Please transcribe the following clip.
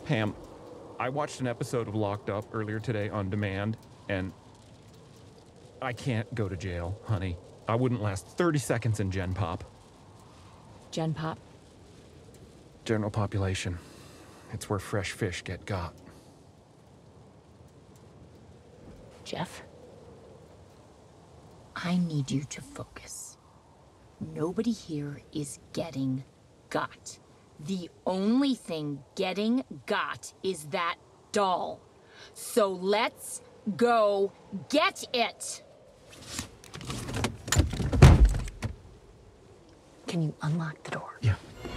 Pam, I watched an episode of Locked Up earlier today on demand, and I can't go to jail, honey. I wouldn't last 30 seconds in Gen Pop. Gen Pop? General population. It's where fresh fish get got. Jeff, I need you to focus. Nobody here is getting got. The only thing getting got is that doll. So let's go get it! Can you unlock the door? Yeah.